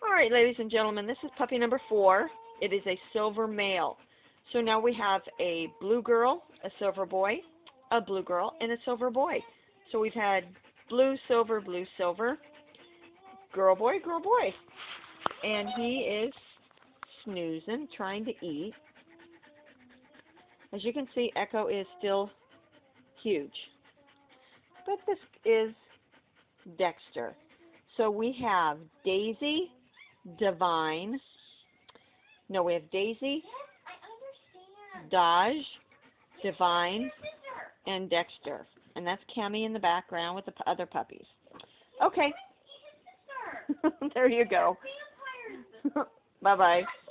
All right, ladies and gentlemen, this is puppy number 4. It is a silver male. So now we have a blue girl, a silver boy, a blue girl, and a silver boy. So we've had blue, silver, girl, boy, and he is snoozing, trying to eat. As you can see, Echo is still huge. But this is Dexter. So we have Daisy, Divine. No, we have Daisy, Dodge, Divine, and Dexter. And that's Cammie in the background with the other puppies. Okay. There you go. Bye-bye.